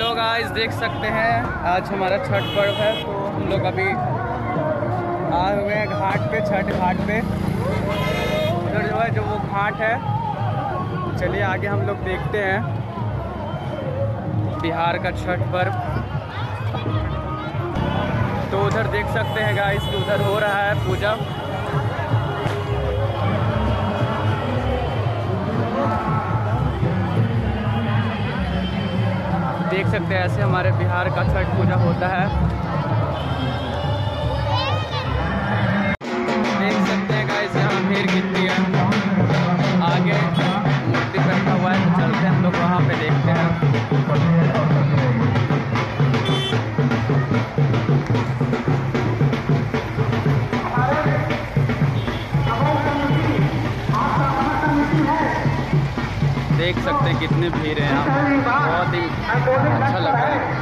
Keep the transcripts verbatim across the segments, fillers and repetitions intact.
लोग आज देख सकते हैं आज हमारा छठ पर्व है, तो हम लोग अभी आए हुए हैं घाट पे, छठ घाट पे। उधर जो है जो वो घाट है, चलिए आगे हम लोग देखते हैं बिहार का छठ पर्व। तो उधर देख सकते हैं गाइस कि उधर हो रहा है पूजा। देख सकते हैं ऐसे हमारे बिहार का छठ पूजा होता है। देख सकते हैं गाइस यहाँ भीड़ कितनी है। आगे मूर्ति बैठा हुआ है, तो चलते हैं हम लोग वहाँ पे देखते हैं। देख सकते हैं कितने भीड़ है यहाँ, बहुत ही अच्छा लग रहा है।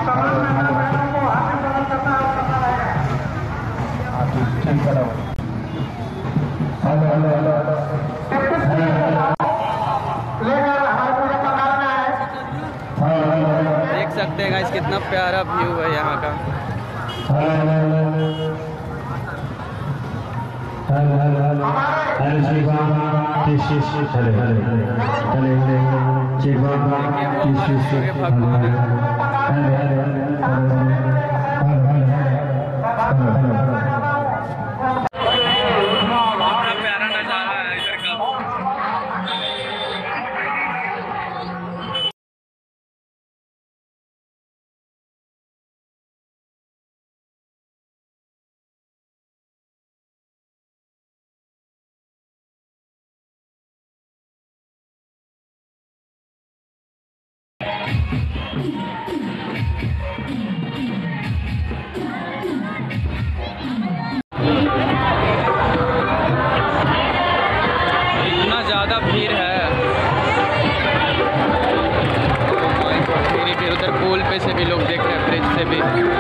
देख सकते हैं गाइस कितना प्यारा व्यू है यहाँ का। प्यारा नजारा है इधर का। इतना ज़्यादा भीड़ है, फिर उधर पुल पे से भी लोग देख रहे हैं, ब्रिज से भी।